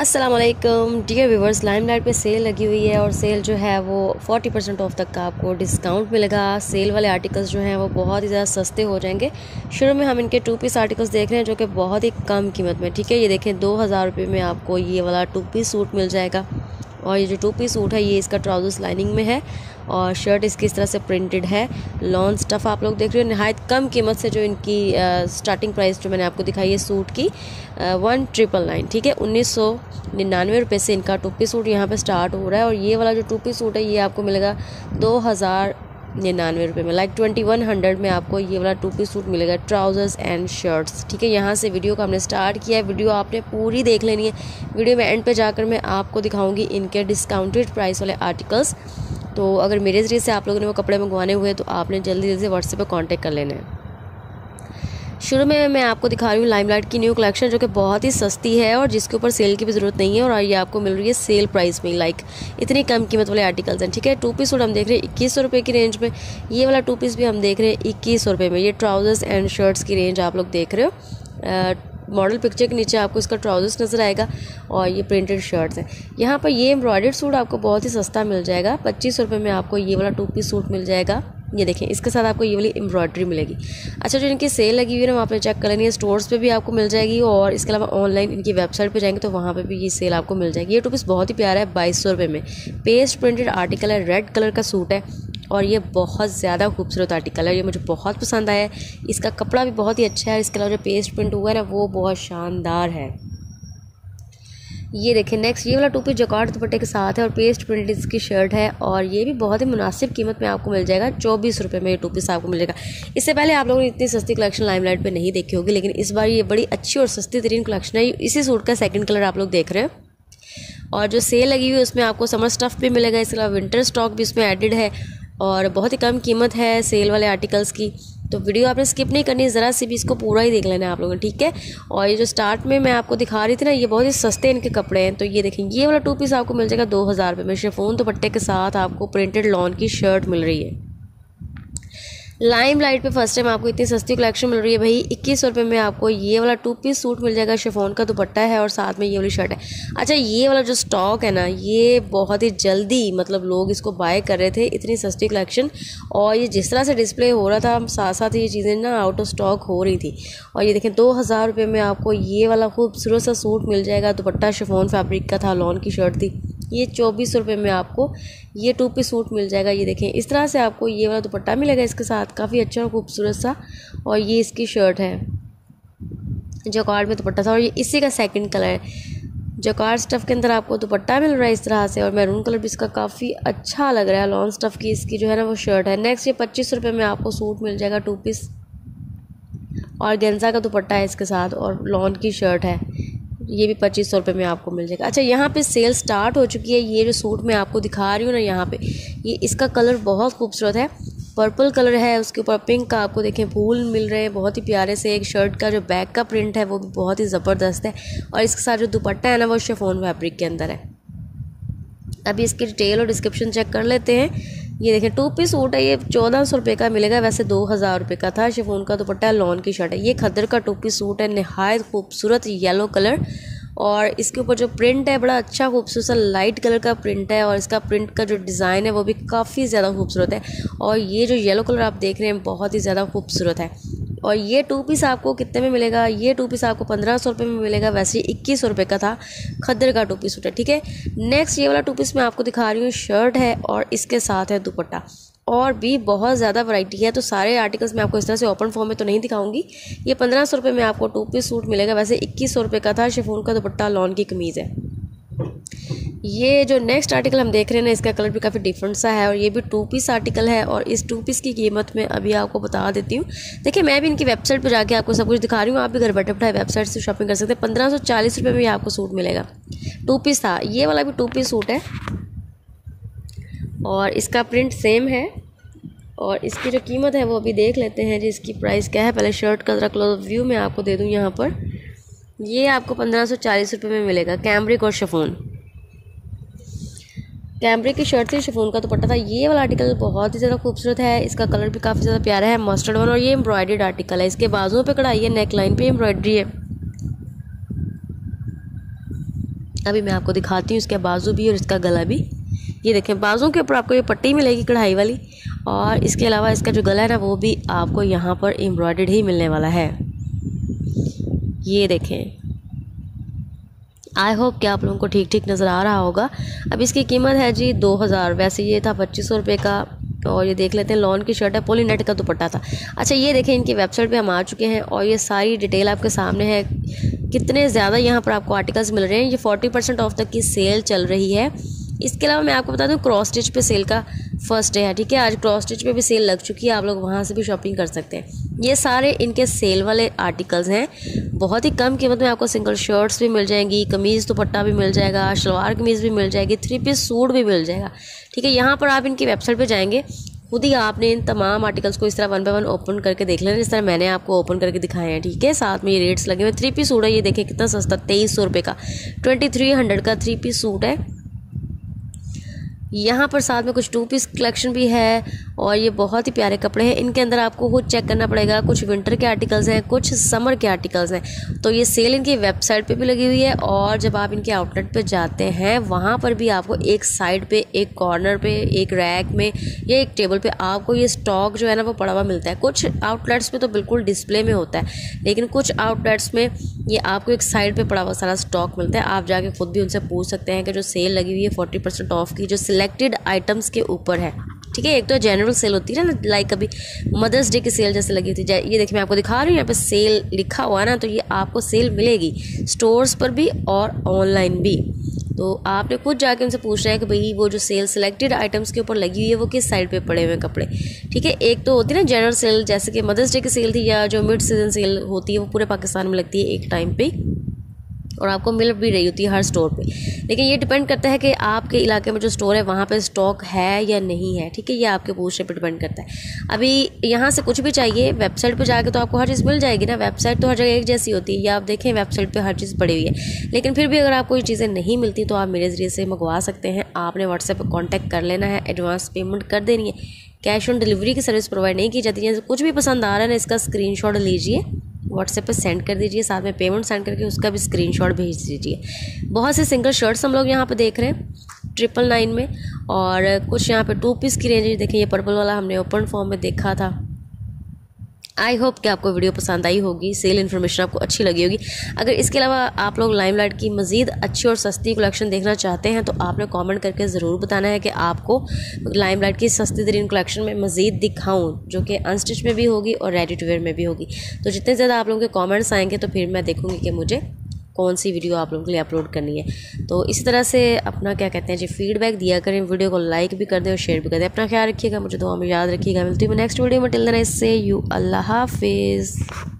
अस्सलाम वालेकुम dear viewers, Limelight पे सेल लगी हुई है और सेल जो है वो 40% ऑफ तक का आपको डिस्काउंट मिलेगा। सेल वाले आर्टिकल्स जो हैं वो बहुत ही ज़्यादा सस्ते हो जाएंगे। शुरू में हम इनके 2 पीस आर्टिकल्स देख रहे हैं जो कि बहुत ही कम कीमत में, ठीक है। ये देखें 2000 रुपये में आपको ये वाला 2 पीस सूट मिल जाएगा। और ये जो 2 पीस सूट है ये इसका ट्राउजर्स लाइनिंग में है और शर्ट इसकी इस तरह से प्रिंटेड है। लॉन स्टफ़ आप लोग देख रहे हो, नहायत कम कीमत से जो इनकी स्टार्टिंग प्राइस जो मैंने आपको दिखाई है सूट की 1999, ठीक है। 1999 रुपये से इनका 2 पीस सूट यहाँ पे स्टार्ट हो रहा है। और ये वाला जो 2 पीस सूट है ये आपको मिलेगा 2099 रुपये में, लाइक 2100 में आपको ये वाला 2 पीस सूट मिलेगा, ट्राउजर्स एंड शर्ट्स, ठीक है। यहाँ से वीडियो को हमने स्टार्ट किया है, वीडियो आपने पूरी देख लेनी है। वीडियो में एंड पे जाकर मैं आपको दिखाऊंगी इनके डिस्काउंटेड प्राइस वाले आर्टिकल्स। तो अगर मेरे ज़रिए से आप लोगों ने वो कपड़े मंगवाने हुए तो आपने जल्दी जल्दी से व्हाट्सएप पे कांटेक्ट कर लेना है। शुरू में मैं आपको दिखा रही हूँ लाइमलाइट की न्यू कलेक्शन जो कि बहुत ही सस्ती है और जिसके ऊपर सेल की भी ज़रूरत नहीं है और ये आपको मिल रही है सेल प्राइस में, लाइक इतनी कम कीमत वाले आर्टिकल्स हैं, ठीक है। 2 पीस सूट हम देख रहे हैं 2100 रुपये की रेंज में। ये वाला 2 पीस भी हम देख रहे हैं 2100 रुपये में। ये ट्राउजर्स एंड शर्ट्स की रेंज आप लोग देख रहे हो। मॉडल पिक्चर के नीचे आपको इसका ट्राउजर्स नज़र आएगा और ये प्रिंटेड शर्ट्स हैं। यहाँ पर ये एम्ब्रॉयडर्ड सूट आपको बहुत ही सस्ता मिल जाएगा। 2500 रुपये में आपको ये वाला 2 पीस सूट मिल जाएगा। ये देखें इसके साथ आपको ये वाली एम्ब्रॉयडरी मिलेगी। अच्छा, जो इनकी सेल लगी हुई है ना वहाँ पे चेक कर लेनी है, स्टोर्स पे भी आपको मिल जाएगी और इसके अलावा ऑनलाइन इनकी वेबसाइट पे जाएंगे तो वहाँ पे भी ये सेल आपको मिल जाएगी। ये 2 पीस बहुत ही प्यारा है, 2200 रुपये में। पेस्ट प्रिंटेड आर्टिकल है, रेड कलर का सूट है और ये बहुत ज़्यादा खूबसूरत आर्टिकल है। ये मुझे बहुत पसंद आया है। इसका कपड़ा भी बहुत ही अच्छा है। इसके अलावा जो पेस्ट प्रिंट हुआ है ना वो बहुत शानदार है। ये देखें नेक्स्ट ये वाला 2 पीस जकार्ड दुपट्टे के साथ है और पेस्ट प्रिंटेड इसकी शर्ट है और ये भी बहुत ही मुनासिब कीमत में आपको मिल जाएगा। 24 रुपये में ये 2 पीस आपको मिलेगा। इससे पहले आप लोगों ने इतनी सस्ती कलेक्शन लाइमलाइट पे नहीं देखी होगी, लेकिन इस बार ये बड़ी अच्छी और सस्ती तरीन कलेक्शन है। इसी सूट का सेकंड कलर आप लोग देख रहे हैं और जो सेल लगी हुई है उसमें आपको समर स्टफ़ भी मिलेगा। इसके अलावा विंटर स्टॉक भी इसमें एडिड है और बहुत ही कम कीमत है सेल वाले आर्टिकल्स की। तो वीडियो आपने स्किप नहीं करनी, ज़रा सी भी इसको पूरा ही देख लेना है आप लोगों ने, ठीक है। और ये जो स्टार्ट में मैं आपको दिखा रही थी ना ये बहुत ही सस्ते इनके कपड़े हैं। तो ये देखें ये वाला 2 पीस आपको मिल जाएगा 2000 रुपये में। शिफॉन दुपट्टे के साथ आपको प्रिंटेड लॉन की शर्ट मिल रही है। लाइमलाइट पे फर्स्ट टाइम आपको इतनी सस्ती कलेक्शन मिल रही है भाई। 2100 रुपये में आपको ये वाला 2 पीस सूट मिल जाएगा। शिफॉन का दुपट्टा है और साथ में ये वाली शर्ट है। अच्छा, ये वाला जो स्टॉक है ना ये बहुत ही जल्दी मतलब लोग इसको बाय कर रहे थे, इतनी सस्ती कलेक्शन। और ये जिस तरह से डिस्प्ले हो रहा था साथ साथ ये चीज़ें ना आउट ऑफ स्टॉक हो रही थी। और ये देखें 2000 रुपये में आपको ये वाला खूबसूरत सा सूट मिल जाएगा। दुपट्टा शिफॉन फैब्रिक का था, लॉन की शर्ट थी। ये 2400 रुपये में आपको ये 2 पीस सूट मिल जाएगा। ये देखें इस तरह से आपको ये वाला दुपट्टा मिलेगा इसके साथ, काफ़ी अच्छा और खूबसूरत सा। और ये इसकी शर्ट है, जकार्ड में दुपट्टा था और ये इसी का सेकंड कलर है। जकार्ड स्टफ़ के अंदर आपको दुपट्टा मिल रहा है इस तरह से और मैरून कलर भी इसका काफ़ी अच्छा लग रहा है। लॉन स्टफ़ की इसकी जो है ना वो शर्ट है। नेक्स्ट ये 2500 रुपये में आपको सूट मिल जाएगा 2 पीस और गेंजा का दुपट्टा है इसके साथ और लॉन की शर्ट है। ये भी 2500 रुपये में आपको मिल जाएगा। अच्छा, यहाँ पे सेल स्टार्ट हो चुकी है। ये जो सूट मैं आपको दिखा रही हूँ ना यहाँ पे ये इसका कलर बहुत खूबसूरत है, पर्पल कलर है। उसके ऊपर पिंक का आपको देखें फूल मिल रहे हैं बहुत ही प्यारे से। एक शर्ट का जो बैक का प्रिंट है वो भी बहुत ही ज़बरदस्त है और इसके साथ जो दुपट्टा है ना वो शिफॉन फैब्रिक के अंदर है। अभी इसकी डिटेल और डिस्क्रिप्शन चेक कर लेते हैं। ये देखें 2 पीस सूट है, ये 1400 रुपये का मिलेगा, वैसे 2000 रुपये का था। शिफॉन का दुपट्टा है, लॉन की शर्ट है। ये खद्दर का 2 पीस सूट है, नहायत खूबसूरत येलो कलर और इसके ऊपर जो प्रिंट है बड़ा अच्छा खूबसूरत सा लाइट कलर का प्रिंट है और इसका प्रिंट का जो डिज़ाइन है वो भी काफ़ी ज़्यादा खूबसूरत है। और ये जो येलो कलर आप देख रहे हैं बहुत ही ज़्यादा खूबसूरत है। और ये 2 पीस आपको कितने में मिलेगा? ये 2 पीस आपको 1500 रुपये में मिलेगा, वैसे 2100 रुपये का था। खद्दर का 2 पीस सूट है, ठीक है। नेक्स्ट ये वाला 2 पीस मैं आपको दिखा रही हूँ, शर्ट है और इसके साथ है दुपट्टा। और भी बहुत ज़्यादा वैरायटी है, तो सारे आर्टिकल्स मैं आपको इस तरह से ओपन फॉर्म में तो नहीं दिखाऊंगी। ये 1500 रुपये में आपको 2 पीस सूट मिलेगा, वैसे 2100 रुपये का था। शिफॉन का दुपट्टा, लॉन की कमीज़ है। ये जो नेक्स्ट आर्टिकल हम देख रहे हैं ना इसका कलर भी काफ़ी डिफरेंट सा है और ये भी 2 पीस आर्टिकल है और इस 2 पीस की कीमत मैं अभी आपको बता देती हूँ। देखिए मैं भी इनकी वेबसाइट पर जाके आपको सब कुछ दिखा रही हूँ, आप भी घर बैठे बैठे वेबसाइट से शॉपिंग कर सकते हैं। 1540 रुपये में आपको सूट मिलेगा। 2 पीस था, ये वाला भी 2 पीस सूट है और इसका प्रिंट सेम है और इसकी जो कीमत है वो अभी देख लेते हैं जी इसकी प्राइस क्या है। पहले शर्ट का ज़रा क्लोज व्यू मैं आपको दे दूँ यहाँ पर। ये आपको 1540 रुपये में मिलेगा। कैमरिक और शिफॉन, कैमरिक की शर्ट थी, शिफॉन का दुपट्टा था। ये वाला आर्टिकल बहुत ही ज़्यादा खूबसूरत है, इसका कलर भी काफ़ी ज़्यादा प्यारा है, मस्टर्ड वन। और ये एम्ब्रॉयडर्ड आर्टिकल है, इसके बाजुओं पे कढ़ाई है, नेक लाइन पे एम्ब्रॉयडरी है। अभी मैं आपको दिखाती हूँ इसके बाजू भी और इसका गला भी। ये देखें, बाजू के ऊपर आपको ये पट्टी मिलेगी कढ़ाई वाली, और इसके अलावा इसका जो गला है ना वो भी आपको यहाँ पर एम्ब्रॉयडर्ड ही मिलने वाला है। ये देखें, आई होप कि आप लोगों को ठीक ठीक नज़र आ रहा होगा। अब इसकी कीमत है जी 2000, वैसे ये था 2500 रुपये का। और ये देख लेते हैं, लॉन की शर्ट है, पोली नेट का दुपट्टा था। अच्छा ये देखें, इनकी वेबसाइट पे हम आ चुके हैं और ये सारी डिटेल आपके सामने है। कितने ज़्यादा यहाँ पर आपको आर्टिकल्स मिल रहे हैं। ये 40% ऑफ तक की सेल चल रही है। इसके अलावा मैं आपको बता दूं, क्रॉस स्टिच पे सेल का फर्स्ट डे है, ठीक है। आज क्रॉस स्टिच पे भी सेल लग चुकी है, आप लोग वहाँ से भी शॉपिंग कर सकते हैं। ये सारे इनके सेल वाले आर्टिकल्स हैं। बहुत ही कम कीमत में आपको सिंगल शर्ट्स भी मिल जाएंगी, कमीज़ दुपट्टा भी मिल जाएगा, शलवार कमीज़ भी मिल जाएगी, 3 पीस सूट भी मिल जाएगा, ठीक है। यहाँ पर आप इनकी वेबसाइट पर जाएंगे, खुद ही आपने इन तमाम आर्टिकल्स को इस तरह 1 बाय 1 ओपन करके देख लेना, जिस तरह मैंने आपको ओपन करके दिखाए हैं, ठीक है। साथ में ये रेट्स लगे हुए। 3 पीस सूट है, ये देखें कितना सस्ता, 2300 रुपये का, 2300 का 3 पीस सूट है। यहाँ पर साथ में कुछ 2 पीस कलेक्शन भी है और ये बहुत ही प्यारे कपड़े हैं। इनके अंदर आपको खुद चेक करना पड़ेगा, कुछ विंटर के आर्टिकल्स हैं, कुछ समर के आर्टिकल्स हैं। तो ये सेल इनकी वेबसाइट पे भी लगी हुई है, और जब आप इनके आउटलेट पे जाते हैं वहाँ पर भी आपको एक साइड पे, एक कॉर्नर पे, एक रैक में या एक टेबल पे आपको ये स्टॉक जो है ना वो पड़ा हुआ मिलता है। कुछ आउटलेट्स पे तो बिल्कुल डिस्प्ले में होता है, लेकिन कुछ आउटलेट्स में ये आपको एक साइड पे पड़ा हुआ सारा स्टॉक मिलता है। आप जाके खुद भी उनसे पूछ सकते हैं कि जो सेल लगी हुई है 40% ऑफ की, जो सिलेक्टेड आइटम्स के ऊपर है, ठीक है। एक तो जनरल सेल होती है ना, लाइक कभी मदर्स डे की सेल जैसे लगी थी। ये देखिए, मैं आपको दिखा रही हूँ, यहाँ पे सेल लिखा हुआ है ना, तो ये आपको सेल मिलेगी स्टोर्स पर भी और ऑनलाइन भी। तो आपने खुद जाके उनसे पूछना है कि भाई वो जो सेल सिलेक्टेड आइटम्स के ऊपर लगी हुई है वो किस साइड पे पड़े हुए कपड़े, ठीक है। एक तो होती है ना जनरल सेल, जैसे कि मदर्स डे की सेल थी, या जो मिड सीजन सेल होती है वो पूरे पाकिस्तान में लगती है एक टाइम पे, और आपको मिल भी रही होती है हर स्टोर पे। लेकिन ये डिपेंड करता है कि आपके इलाके में जो स्टोर है वहाँ पे स्टॉक है या नहीं है, ठीक है। ये आपके पूछने पे डिपेंड करता है। अभी यहाँ से कुछ भी चाहिए, वेबसाइट पे जाके तो आपको हर चीज़ मिल जाएगी ना। वेबसाइट तो हर जगह एक जैसी होती है, या आप देखें वेबसाइट पे हर चीज़ पड़ी हुई है। लेकिन फिर भी अगर आपको ये चीज़ें नहीं मिलती तो आप मेरे ज़रिए से मंगवा सकते हैं। आपने व्हाट्सएप पर कॉन्टैक्ट कर लेना है, एडवांस पेमेंट कर देनी है। कैश ऑन डिलीवरी की सर्विस प्रोवाइड नहीं की जाती है। कुछ भी पसंद आ रहा है ना, इसका स्क्रीनशॉट लीजिए, व्हाट्सएप पे सेंड कर दीजिए, साथ में पेमेंट सेंड करके उसका भी स्क्रीनशॉट भेज दीजिए। बहुत से सिंगल शर्ट्स हम लोग यहाँ पे देख रहे हैं 999 में, और कुछ यहाँ पे 2 पीस की रेंज। देखिए, ये पर्पल वाला हमने ओपन फॉर्म में देखा था। आई होप कि आपको वीडियो पसंद आई होगी, सेल इन्फॉर्मेशन आपको अच्छी लगी होगी। अगर इसके अलावा आप लोग लाइमलाइट की मज़ीद अच्छी और सस्ती कलेक्शन देखना चाहते हैं तो आपने कमेंट करके ज़रूर बताना है कि आपको लाइमलाइट की सस्ती तरीन कलेक्शन में मज़ीद दिखाऊं, जो कि अनस्टिच में भी होगी और रेडी टू वेयर में भी होगी। तो जितने ज़्यादा आप लोगों के कॉमेंट्स आएंगे तो फिर मैं देखूँगी कि मुझे कौन सी वीडियो आप लोगों के लिए अपलोड करनी है। तो इसी तरह से अपना क्या कहते हैं जी, फीडबैक दिया करें, वीडियो को लाइक भी कर दें और शेयर भी कर दें। अपना ख्याल रखिएगा, मुझे दुआ में याद रखिएगा। मिलती हूँ नेक्स्ट वीडियो में। Till then I say you अल्लाह हाफिज़।